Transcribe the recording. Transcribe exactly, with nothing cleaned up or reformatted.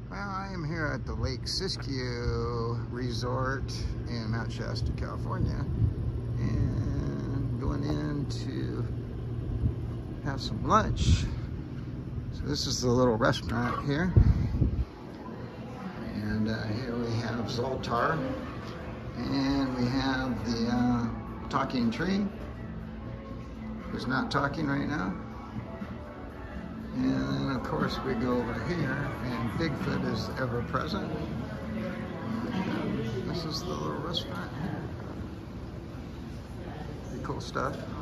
Well, I am here at the Lake Siskiyou Resort in Mount Shasta, California, and going in to have some lunch. So this is the little restaurant here, and uh, here we have Zoltar, and we have the uh, talking tree, who's not talking right now. And then, of course, we go over here, and Bigfoot is ever present. And this is the little restaurant here. Pretty cool stuff.